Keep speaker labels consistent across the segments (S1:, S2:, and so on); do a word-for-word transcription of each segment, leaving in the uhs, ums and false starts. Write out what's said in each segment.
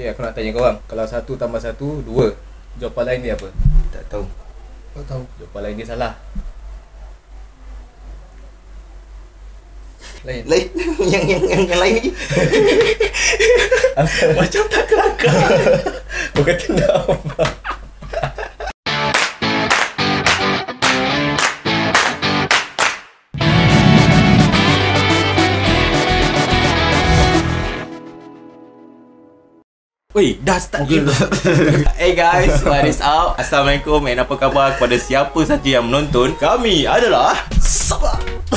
S1: Okay, aku nak tanya korang. Kalau satu tambah satu, dua. Jawapan lain dia apa?
S2: Tak tahu.
S3: Tak tahu.
S1: Jawapan lain dia salah. Lain.
S2: Lain. yang, yang, yang, yang lain lagi.
S1: Macam tak kelakar. Kau kata nak apa?
S2: Weh, dah start okay. Hey guys, what is up? Assalamualaikum and apa khabar kepada siapa saja yang menonton. Kami adalah Sabah.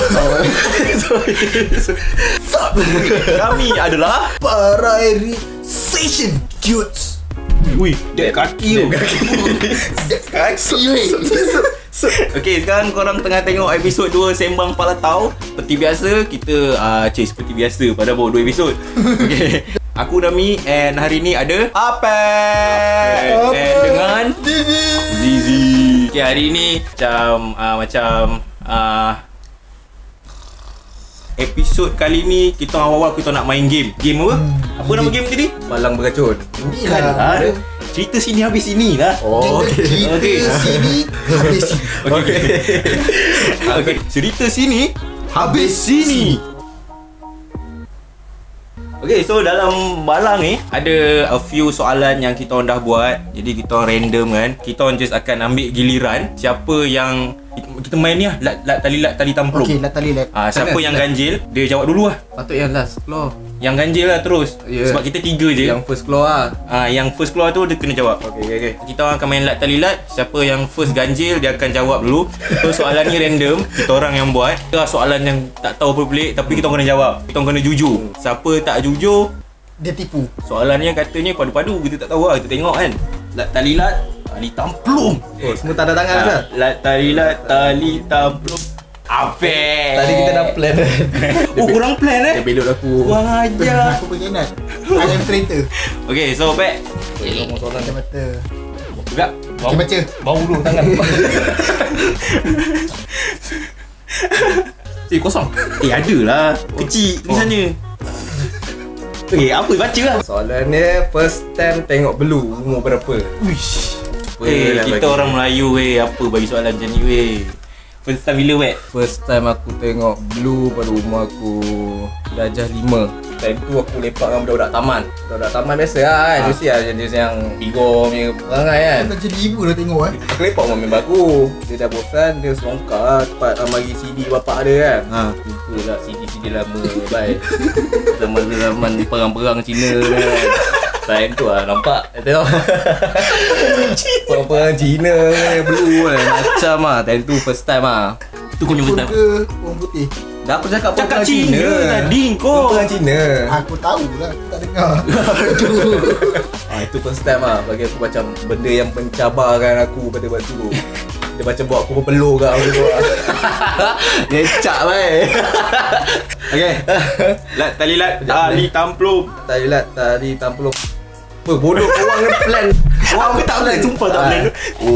S2: Kami adalah
S3: Parairi Session Dudes.
S2: Wih, dek kaki tu.
S3: Dek kaki weh.
S2: Okay, sekarang korang tengah tengok episod dua Sembang Palatau. Seperti biasa, kita uh, Cik, seperti biasa pada baru dua episod. Okay, aku Nami and hari ni ada Apek and dengan Zizi. Okay, hari ni macam uh, Macam uh, episod kali ni kita awal-awal kita nak main game. Game apa? Hmm. Apa nama game tadi?
S1: Malang beracun.
S2: Bukan lah. Cerita sini habis sini lah.
S1: Oh,
S3: okay. Cerita
S2: okay.
S3: sini habis sini.
S2: Okay. Okay. Cerita sini habis sini. Okay, so dalam balang ni ada a few soalan yang kita orang dah buat. Jadi kita orang random kan. Kita orang just akan ambil giliran siapa yang kita main ni lah, lat, lat tali lat tali tamplung.
S3: Okey, lat tali lat.
S2: Ah, siapa
S1: Sana,
S2: yang
S1: lat.
S2: ganjil, dia jawab dulu lah.
S1: Patut yang last keluar.
S2: Yang ganjil lah terus.
S1: Yeah.
S2: Sebab kita tiga je.
S1: Yang first keluar lah.
S2: Ah, yang first keluar tu dia kena jawab.
S1: Okay, okay, okay.
S2: Kita orang akan main lat tali lat. Siapa yang first ganjil dia akan jawab dulu. So soalan ni random, kita orang yang buat. Itu soalan yang tak tahu apa pelik tapi kita orang kena jawab. Kita orang kena jujur. Siapa tak jujur,
S3: Dia tipu.
S2: soalannya katanya padu-padu, kita tak tahu lah, kita tengok kan. Lat tali lat, tali tamplung.
S1: Oh, semua tak ada tangan
S2: Ah,
S1: kan?
S2: lat tali lat, tali tamplung. Apek.
S1: Tadi kita dah plan kan?
S2: Oh, kurang plan eh?
S1: Dia belok aku.
S2: Kurang ajar.
S3: Aku berminat. I am traitor.
S2: Okay, so Pek,
S1: Ngomong soalan
S3: Macam mata.
S2: juga
S3: Okay, baca.
S2: bau dulu tangan. Eh, kosong. Eh, ada lah. Kecil tulisannya. Eh, apa baca lah.
S1: Soalan dia, first time tengok Blue umur berapa?
S3: Wish.
S2: Eh,
S1: Apa
S2: kita
S1: lagi?
S2: orang Melayu weh, apa bagi soalan macam ni weh. First time bila weh?
S1: First time aku tengok Blue pada umur aku darjah lima. Time tu aku lepak dengan budak-budak taman. Budak-budak taman biasa lah kan.
S2: Ha.
S1: Mesti lah jenis yang bigor punya perangai kan.
S3: Kau jadi ibu dah tengok eh.
S1: Aku lepak dengan member aku. Dia dah bosan, dia selongkar lah tempat uh, bagi C D bapak dia kan.
S2: Ha.
S1: Lupa lah C D-C D lama bye. Zaman-zaman perang-perang Cina kan. Time tu lah nampak. Tengok. Perang-perang Cina Blue kan. Macam lah. Time tu first time lah.
S2: Tu kau punya first
S3: Pun
S2: time.
S3: ke orang putih.
S1: Dah aku cakap
S2: Cakap
S1: perang
S2: Cina tadi kau.
S1: Perang Cina.
S3: Aku tahu lah, aku tak dengar.
S1: Ah, itu first time lah. Bagi aku macam benda yang mencabarkan aku pada waktu tu. Dia macam buat aku berpeluh kat aku tu. Ngecak baik. Okay.
S2: Lat tali lat, tali tamplung.
S1: Tadi lat, tadi tamplung. Apa bodoh korang ni plan.
S2: Aku tak plan, sumpah tak plan.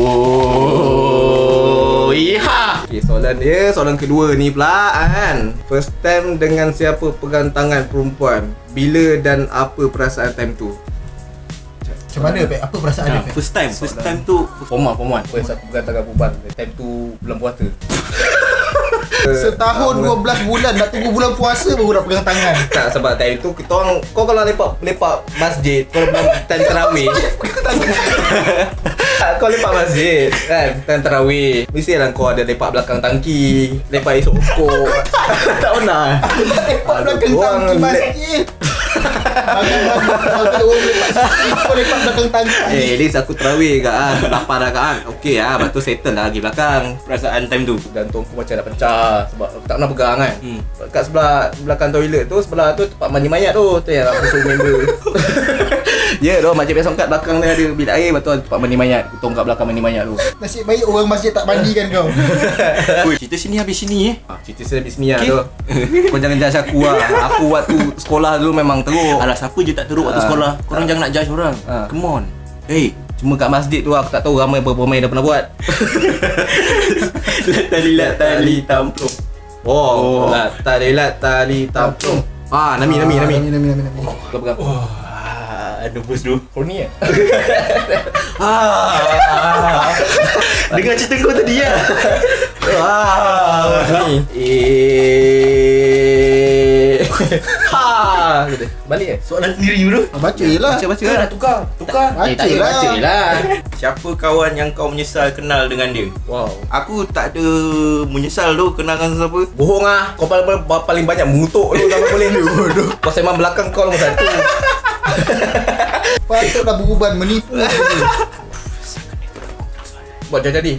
S2: Oh, iha.
S1: Okay, soalan dia, soalan kedua ni pula kan. First time dengan siapa pegang tangan perempuan? Bila dan apa perasaan time tu?
S3: Macam mana Pek? Apa perasaan dia
S2: Nah,
S3: Pek?
S2: first time, first time tu formal, formal.
S1: First aku pegang tangan perempuan. Time tu bulan puasa.
S3: Setahun dua belas bulan nak tunggu bulan puasa baru nak pegang tangan.
S1: Tak, sebab time tu kita orang, kau kalau lepak lepak masjid, kau lepak time tarawih. Kau lepak masjid kan, time tarawih. Mestilah kau ada lepak belakang tangki, lepak esok pokok. Tak pernah.
S3: Lepak belakang
S1: Orang
S3: tangki
S1: le-
S3: masjid. Kalau orang lepak masjid, kau lepak belakang tangki.
S1: Eh, at least aku tarawih kat kan, lapan rakaat. Okey ah, lepas tu settle lah lagi belakang.
S2: Perasaan time tu.
S1: Jantung aku macam nak pecah sebab aku tak pernah pegang kan.
S2: Hmm.
S1: Kat sebelah belakang toilet tu, sebelah tu tempat mandi mayat tu. Tu yang aku suruh member. Ya, yeah, makcik biasa kat belakang dia ada bilik air, betul tempat mandi mayat. Aku tongkat belakang mandi mayat tu.
S3: Nasib baik orang masjid tak mandikan kau.
S2: Oi, cerita sini habis sini eh.
S1: Ah, cerita saya di sini lah
S2: Okay.
S1: tu. Kau jangan judge aku lah. Aku waktu sekolah dulu memang teruk.
S2: Alah, siapa je tak teruk waktu
S1: Ah.
S2: sekolah. Korang jangan nak judge orang.
S1: Ah.
S2: Come on.
S1: Hey, cuma kat masjid tu aku tak tahu ramai berapa pemain dah pernah buat.
S2: Lat tali lat tali tamplung.
S1: Oh,
S2: Oh.
S1: lat tali lat tali tamplung. Ah, Nami Nami Nami.
S3: Nami, Nami, Nami.
S1: Kau pegang.
S2: Nebus dulu.
S1: Horny eh?
S2: Ah. Dengar cerita kau tadi ya.
S1: Ah, ni. Eh. Ha. Gitu. Balik eh?
S2: Soalan sendiri dulu.
S3: Ah, baca je lah.
S1: Baca baca lah, tukar. Tukar.
S3: Baca
S1: Eh, tak payah
S3: lah.
S1: baca lah.
S2: Siapa kawan yang kau menyesal kenal dengan dia?
S1: Wow.
S2: Aku tak ada menyesal tu kenal dengan siapa.
S1: Bohong ah. Kau paling, paling banyak mengutuk lu sama boleh ni. Kau sembang belakang kau nombor satu.
S3: Patutlah beruban menipu.
S1: Buat jadi.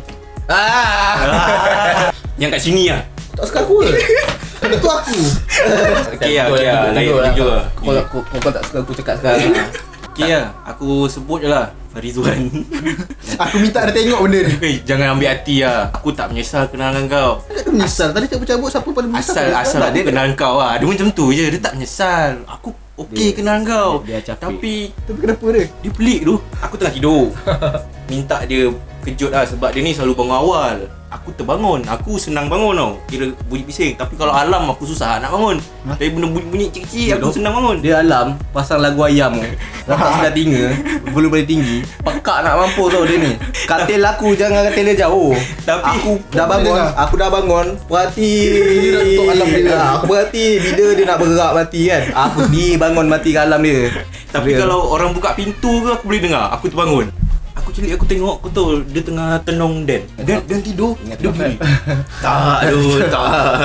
S1: Ah.
S2: Yang kat sini lah.
S3: Tak suka aku ke? Itu aku.
S2: Okey lah, okey lah. Lain jujur lah.
S1: Kau, kau, kau, kau tak suka aku cakap sekarang.
S2: Okey lah. Aku sebut je lah. Farizwan.
S3: Aku minta dia tengok benda ni.
S2: Eh, jangan ambil hati lah. Aku tak menyesal kenal dengan kau.
S3: Tak ada menyesal. Tadi cabut-cabut siapa paling menyesal?
S2: Asal asal aku kenal kau lah. Dia macam tu je. Dia tak menyesal. Aku okey kenal kau.
S1: dia capek.
S2: Tapi
S3: Tapi kenapa dia?
S2: dia pelik tu. Aku tengah tidur. Minta dia kejut lah sebab dia ni selalu bangun awal. Aku terbangun. Aku senang bangun tau. Kira bunyi bising. Tapi kalau alam aku susah nak bangun.
S3: Ha?
S2: Tapi benda bunyi-bunyi kecil-kecil aku
S1: Betul.
S2: senang bangun.
S1: Dia alam pasang lagu ayam tu. Letak sebelah telinga, bulu boleh tinggi. Pekak nak mampus tau dia ni. Katil aku jangan katil dia jauh.
S2: Tapi-
S1: aku dah bangun, aku dah bangun, perhati.
S3: Dia dah tutup alam dia.
S1: Ah, aku perhati bila dia nak bergerak mati kan. Aku sendiri bangun mati ke alam dia.
S2: Tapi
S1: Dia-
S2: kalau orang buka pintu ke aku boleh dengar. Aku terbangun. Aku celik aku tengok aku tahu dia tengah tenung Dan. Dan Dan tidur.
S1: Ingat
S2: Dia
S1: makan.
S2: berdiri. Tak aduh tak.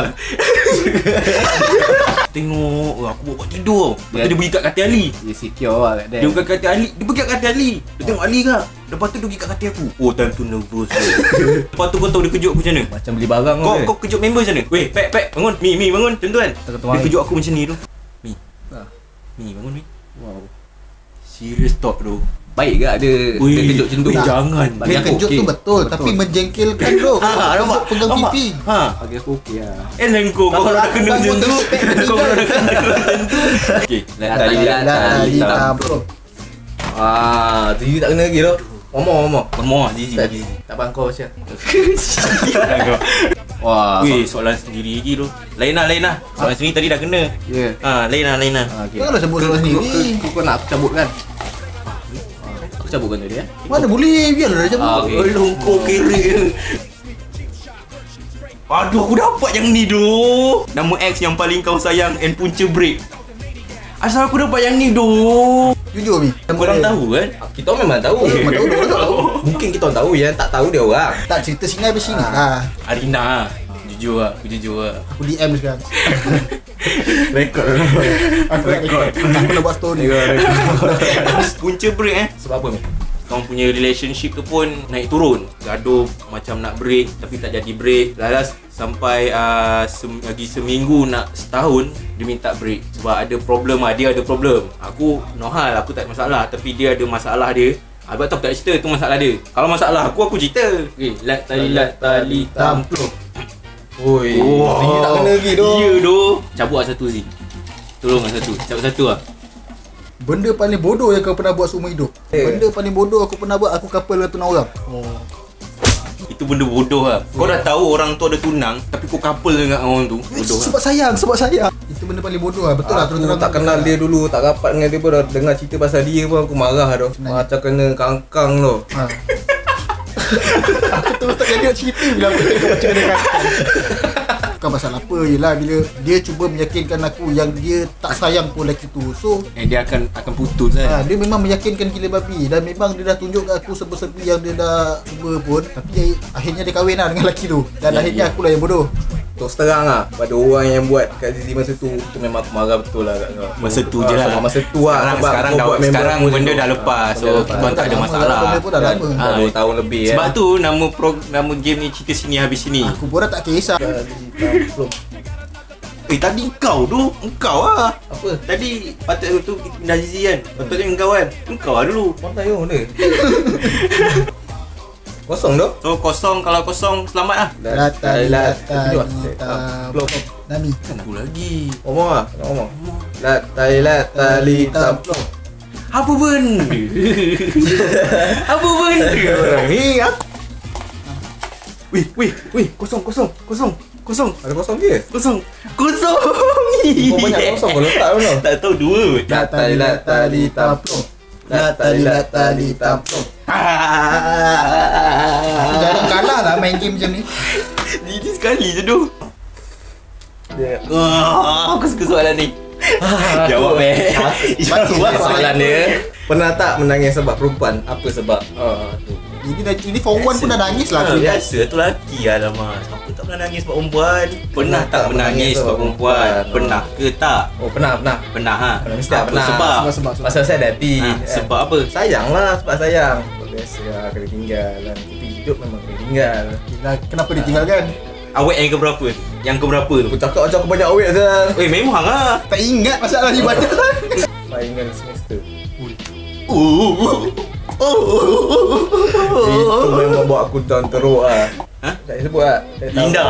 S2: Tengok oh, aku buat tidur. Lepas tu dia pergi kat katil Ali.
S1: dia secure lah kat dia.
S2: Dia bukan katil Ali. Dia pergi kat katil Ali. Dia tengok Ali ke? Lepas tu dia pergi kat katil aku. Oh time tu nervous. Lepas tu kau tahu dia kejut aku macam mana?
S1: Macam beli barang
S2: Kau
S1: tu.
S2: kau kejut member macam mana? Weh, Pek, Pek, bangun. Mi, Mi, bangun. Tuan-tuan.
S1: Tak kata
S2: Dia
S1: wangi.
S2: kejut aku macam ni tu. Mi.
S1: Ah.
S2: Mi, bangun Mi.
S1: Wow.
S2: Serious talk tu.
S1: Baik ke ada
S2: Ui,
S1: dia kejut macam tu?
S2: ui, jangan.
S1: Bagi
S3: Dia
S1: aku
S3: kejut
S1: okey.
S3: tu betul, tapi menjengkelkan bro.
S2: Ah, nampak?
S3: Pegang
S2: Nampak?
S3: pipi.
S2: Ha.
S1: Bagi aku okey lah.
S2: Eh lain kau kau
S3: Kalau
S2: dah
S3: aku
S2: kena macam
S3: bangun
S2: tu.
S3: terus,
S2: Kau dah kena macam tu. Okey,
S1: Tali,
S2: tali
S1: tali,
S3: Dah
S1: hitam.
S3: hitam bro.
S1: Ah, tu tak kena lagi tu. Momor, momor.
S2: Mau Zizi.
S1: Tak, tak bangkau macam. Wah.
S2: Weh, soalan sendiri lagi tu. Lain lah, lain lah. Soalan sendiri tadi dah kena.
S1: Ya.
S2: Ha, lain lah, lain lah.
S1: Ah, okey.
S3: Janganlah sebut soalan sendiri.
S1: Kau, kau, kau nak aku cabut kan? Aku cabutkan tu dia.
S3: Mana boleh, biarlah dia cabut.
S1: Ah, okey.
S2: Aduh, kau kira. Aduh, aku dapat yang ni doh. Nama ex yang paling kau sayang and punca break. Asal aku dapat yang ni doh.
S3: Jujur Mi.
S2: Korang tahu kan?
S1: Kita memang tahu.
S3: Memang tahu, memang tahu.
S1: Mungkin kita orang tahu, yang tak tahu dia orang.
S3: Tak cerita sini habis sini lah.
S2: Arina. Jujur lah, aku jujur lah.
S3: Aku D M sekarang.
S1: Rekod.
S3: Aku nak record. Aku nak buat story.
S2: Punca break eh.
S1: Sebab apa ni?
S2: Kau punya relationship tu pun naik turun. Gaduh macam nak break tapi tak jadi break. Lalas sampai uh, sem- lagi seminggu nak setahun dia minta break sebab ada problem lah. Dia ada problem. Aku no hal, aku tak ada masalah tapi dia ada masalah dia. Abang tahu tak nak cerita tu masalah dia. Kalau masalah aku aku cerita. Okey, lat tali lat tali tampluh.
S1: Oi.
S2: Wah.
S1: Ini tak kena lagi doh.
S2: Ya doh. Cabut lah satu Zee. Tolong lah satu. Cabut satu lah.
S3: Benda paling bodoh yang kau pernah buat seumur hidup.
S1: Eh.
S3: Benda paling bodoh aku pernah buat, aku couple dengan tunang orang.
S2: Itu benda bodoh lah. Kau dah tahu orang tu ada tunang tapi kau couple dengan orang tu. Bodoh lah.
S3: Sebab sayang, sebab sayang. Itu benda paling bodoh lah, betul lah.
S1: Aku
S3: terus-terang
S1: tak kenal dia dulu, tak rapat dengan dia pun dah dengar cerita pasal dia pun aku marah tu. Macam kena kangkang tu.
S3: Ha. Aku terus tak jadi nak cerita bila aku tengok macam dia kata. Bukan pasal apa je lah, bila dia cuba meyakinkan aku yang dia tak sayang pun lelaki tu. So
S2: Eh dia akan akan putus
S3: ha,
S2: kan.
S3: dia memang meyakinkan gila babi. Dan memang dia dah tunjuk kat aku serba-serbi yang dia dah cuba pun. Tapi dia, akhirnya dia kahwin lah dengan lelaki tu. Dan
S2: Ya,
S3: akhirnya
S2: ya.
S3: akulah yang bodoh.
S1: Terus terang lah pada orang yang buat kat Zizi masa tu, tu memang aku marah betul lah kat kau.
S2: Masa tu
S1: Ah,
S2: je lah.
S1: sebab Masa tu lah.
S2: Sekarang,
S1: sebab
S2: sekarang
S1: kau
S2: dah
S1: buat member
S2: sekarang
S1: aku
S2: benda
S1: tu.
S2: dah lepas.
S1: Ah,
S2: So
S1: benda
S2: kita
S1: lepas.
S2: tak ada
S3: lama,
S2: masalah.
S3: benda pun dah
S2: kan?
S3: lama.
S2: Ha,
S1: Dah dua tahun lebih
S2: sebab
S1: eh.
S2: tu nama pro, nama game ni cerita sini habis sini.
S3: Aku pun dah tak kisah.
S1: Belum.
S2: Eh tadi kau tu, engkau lah.
S1: Apa?
S2: Tadi patut tu kita pindah Zizi kan. Patutnya engkau kan. Engkau lah dulu.
S1: Kau tahu dia. Kosong tu.
S2: So kosong, kalau kosong selamat lah.
S3: Lata lata
S1: Belum.
S3: lita
S1: Belum.
S3: Nami.
S2: Kan aku lagi.
S1: Ngomong lah. Ngomong. La tailat tali taplong.
S2: Apa benda? Apa benda orang ni? Apa? Wih, wih, wih, kosong, kosong, kosong, kosong,
S1: Ada kosong ke?
S2: kosong, kosong.
S1: Kau banyak kosong kau letak tu.
S2: Tak tahu dua.
S3: Lata lata lita Latali latali tampung. Aku jarang kalah lah main game macam ni.
S2: Ini sekali je tu.
S1: Dia
S2: Oh, aku suka soalan ni. Jawab eh.
S3: Jawab.
S1: soalan dia, pernah tak menangis sebab perempuan? Apa sebab? Ah tu.
S3: Ini dah ini form one pun dah nangis lah aku.
S2: Biasa tu lelaki lah lama. Siapa tak pernah nangis sebab perempuan? Pernah tak menangis sebab perempuan? Pernah ke tak?
S1: Oh pernah, pernah.
S2: Pernah ha?
S1: Pernah, mesti tak
S2: Apa
S1: pernah.
S2: sebab?
S3: Sebab sebab, sebab.
S1: Pasal saya ada hati.
S2: Ha,
S1: kan.
S2: sebab apa?
S1: Sayang lah, sebab sayang. Biasa lah, kena tinggal kan. Tapi hidup memang kena tinggal.
S3: Gila, kenapa ditinggalkan?
S2: Awet yang keberapa? Yang keberapa tu?
S1: Aku cakap macam aku banyak awet Zal.
S2: Eh memang lah.
S3: Tak ingat masalah ni badan.
S1: Final semester.
S2: Uh.
S1: Itu memang buat aku down teruk lah.
S2: Ha?
S1: Tak payah sebut lah. Tak tahu.
S2: Linda.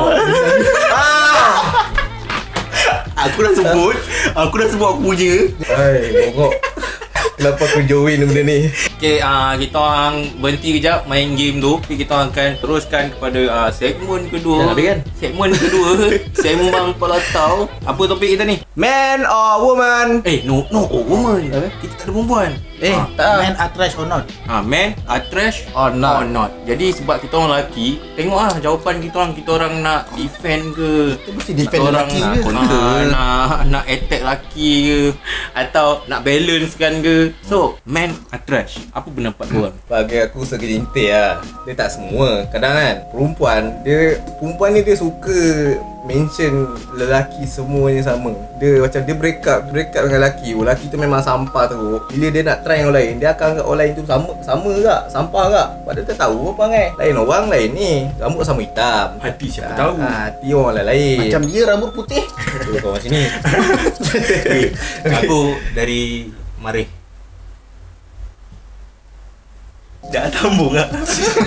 S2: Aku dah sebut. Aku dah sebut aku punya.
S1: Hai, bongkok. Kenapa aku join benda ni?
S2: Okay, uh, kita orang berhenti kejap main game tu. Tapi kita orang akan teruskan kepada uh, segmen kedua.
S1: Dah habis kan?
S2: Segmen kedua. Sembang Pelatau. Apa topik kita ni?
S1: Man or woman?
S2: Eh, no, no, oh, woman.
S1: Apa?
S2: Kita tak ada perempuan.
S1: Eh,
S2: Ah,
S1: tak.
S3: Man are trash or not?
S2: Ah, man are trash
S1: Or not.
S2: or not. Jadi sebab kita orang lelaki, tengok lah jawapan kita orang. Kita orang nak defend ke,
S3: Kita mesti defend
S2: kita orang
S3: lelaki
S2: nak
S3: ke?
S2: counter, nak nak attack lelaki ke, atau nak balance kan ke. So, man are trash. Apa pendapat korang?
S1: Bagi aku segelintir lah. Dia tak semua. Kadang kan perempuan, dia perempuan ni dia suka mention lelaki semuanya sama. Dia macam dia break up, break up dengan lelaki. Oh, lelaki tu memang sampah teruk. Bila dia nak try orang lain, dia akan anggap orang lain tu sama sama tak? Sampah tak? Padahal dia tahu apa perangai. Lain orang lain ni, rambut sama hitam.
S2: Hati siapa
S1: Ah,
S2: tahu.
S1: ah, Hati orang lain.
S3: Macam dia rambut putih.
S1: tu kau macam ni.
S2: Aku dari Marih. Dah sambung tak?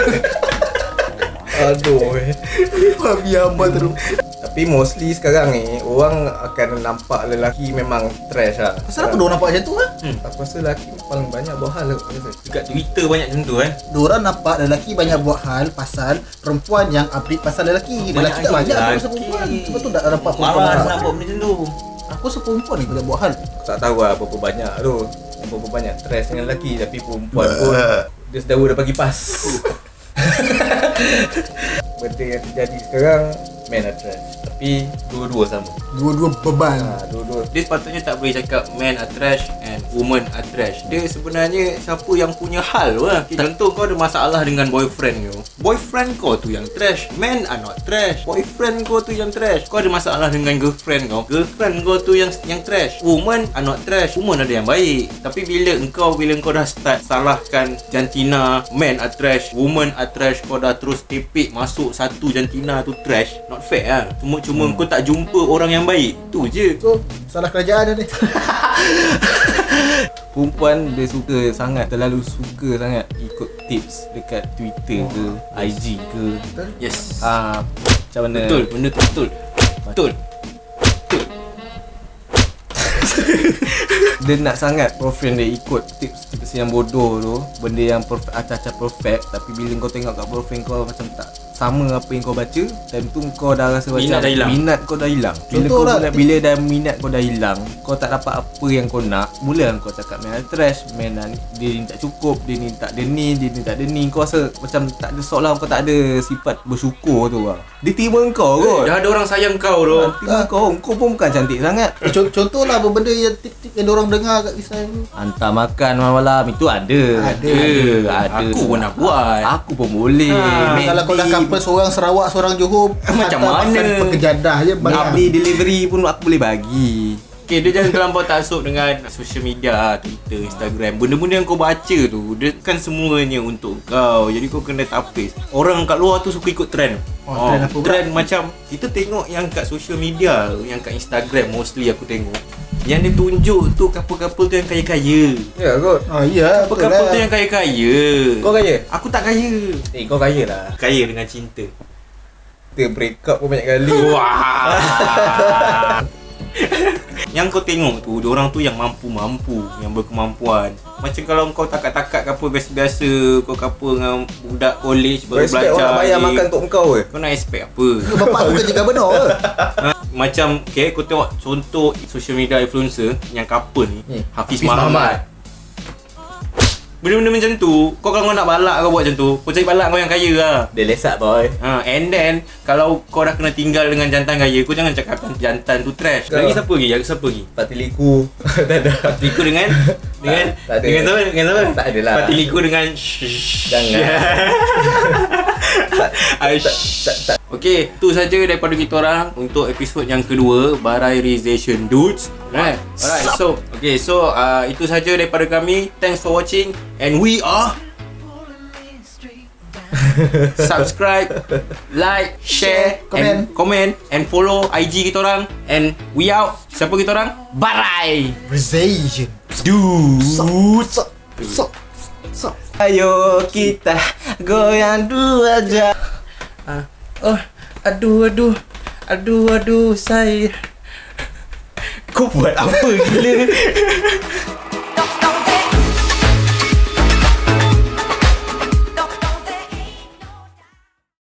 S1: Aduh.
S3: Babi amat terus.
S1: Tapi mostly sekarang ni orang akan nampak lelaki memang trash lah.
S3: Pasal apa diorang nampak macam tu kan?
S2: Hmm.
S1: Aku rasa lelaki paling banyak buat hal aku rasa.
S2: Dekat Twitter banyak macam tu kan.
S3: Diorang nampak lelaki banyak buat hal pasal perempuan yang update pasal lelaki. Lelaki tak banyak
S2: lelaki.
S3: pasal perempuan. Sebab tu tak nampak perempuan.
S2: Malas
S3: buat.
S2: nak buat benda macam tu.
S3: Aku rasa perempuan ni banyak buat hal.
S1: Aku tak tahu lah berapa banyak tu. Berapa banyak trash dengan lelaki. Tapi perempuan pun dia sedawa dah bagi pas. Benda yang terjadi sekarang, man are trash. Tapi dua-dua sama.
S3: Dua-dua beban.
S1: Ha, dua-dua.
S2: Dia sepatutnya tak boleh cakap man are trash and woman are trash. Dia sebenarnya siapa yang punya hal lah. Contoh kau ada masalah dengan boyfriend kau. Boyfriend kau tu yang trash. Men are not trash. Boyfriend kau tu yang trash. Kau ada masalah dengan girlfriend kau. Girlfriend kau tu yang yang trash. Woman are not trash. Woman ada yang baik. Tapi bila engkau bila engkau dah start salahkan jantina, men are trash, woman are trash, kau dah terus tepik masuk satu jantina tu trash. Not fair lah. Cuma cuma hmm. kau tak jumpa orang yang baik. Tu je.
S3: So, salah kerajaan dia ni.
S1: Perempuan dia suka sangat, terlalu suka sangat ikut tips dekat Twitter ke, I G ke.
S2: Yes.
S1: Ah, macam mana?
S2: Betul, benda tu betul. Betul. Betul.
S1: Dia nak sangat girlfriend dia ikut tips-tips yang bodoh tu, benda yang perfect, acah-acah perfect. Tapi bila kau tengok kat girlfriend kau macam tak sama apa yang kau baca, time tu kau dah rasa
S2: Minat
S1: macam
S2: dah hilang.
S1: minat kau dah hilang. Bila
S3: Contoh
S1: kau
S3: lah,
S1: bila, bila dah minat kau dah hilang, kau tak dapat apa yang kau nak, mula kau cakap man trash, man dia ni tak cukup, dia ni tak ada ni, dia ni tak ada ni. Kau rasa macam tak ada seolah kau tak ada sifat bersyukur tu lah. Dia terima kau kot.
S2: Dah ada orang sayang kau tu.
S1: Dia terima kau, kau pun bukan cantik sangat.
S3: Eh, con- Contohlah apa benda yang tip-tip yang diorang dengar kat Instagram tu.
S1: Hantar makan malam-malam itu ada.
S3: Ada.
S1: Ada, ada.
S2: Aku pun nak buat.
S1: Aku pun boleh.
S2: Ha,
S1: Make
S3: Kalau kau dah
S1: deal.
S3: couple seorang Sarawak, seorang Johor,
S2: Macam
S3: hantar
S2: mana?
S3: makan pekejadah je
S1: Nak
S3: banyak.
S1: beli delivery pun aku boleh bagi.
S2: Okay, dia jangan terlampau taksub dengan social media, Twitter, Instagram. Benda-benda yang kau baca tu, dia kan semuanya untuk kau. Jadi kau kena tapis. Orang kat luar tu suka ikut trend.
S3: Oh, trend apa pula?
S2: Trend macam, kita tengok yang kat social media, yang kat Instagram mostly aku tengok. Yang dia tunjuk tu couple-couple tu yang kaya-kaya.
S1: Ya kot.
S3: Ah, ya, betul
S2: Couple-couple
S3: lah.
S2: tu yang kaya-kaya.
S1: Kau kaya?
S2: Aku tak kaya.
S1: Eh kau kaya lah.
S2: Kaya dengan cinta.
S1: Kita break up pun banyak kali.
S2: Wah. Yang kau tengok tu, diorang tu yang mampu-mampu, yang berkemampuan. Macam kalau kau takat-takat couple biasa-biasa, kau couple dengan budak college
S1: Kau
S2: baru
S1: expect
S2: belajar.
S1: orang nak bayar
S2: ni,
S1: makan untuk kau ke?
S2: kau nak expect apa?
S3: Bapak aku kerja benar ke?
S2: Ha? Macam okay, kau tengok contoh social media influencer yang couple ni,
S1: Ni,
S2: Hafiz,
S1: Hafiz
S2: Muhammad.
S1: Muhammad.
S2: Benda-benda macam tu, kau kalau kau nak balak kau buat macam tu, kau cari balak kau yang kaya lah.
S1: Dia lesat boy.
S2: Ha, and then kalau kau dah kena tinggal dengan jantan kaya, kau jangan cakap jantan tu trash.
S1: Kau-
S2: Lagi siapa lagi? Lagi siapa lagi?
S1: Patiliku. Tak ada.
S2: Liku dengan dengan
S1: tak ada.
S2: dengan siapa? Dengan siapa?
S1: Tak ada lah.
S2: Pati liku dengan
S1: Jangan. tak,
S2: Aish.
S1: tak, tak, tak.
S2: Okey, tu saja daripada kita orang untuk episod yang kedua, Barairization Dudes. Right. Alright. So, okay, so uh, itu saja daripada kami. Thanks for watching and we are subscribe, like, share, and comment and follow I G kita orang and we out. Siapa kita orang? Barai
S3: Brazilian.
S2: Dudes.
S3: So, so, so.
S1: Ayo kita goyang dua jam. Ah, oh, aduh aduh. Aduh aduh saya.
S2: Kau buat apa gila?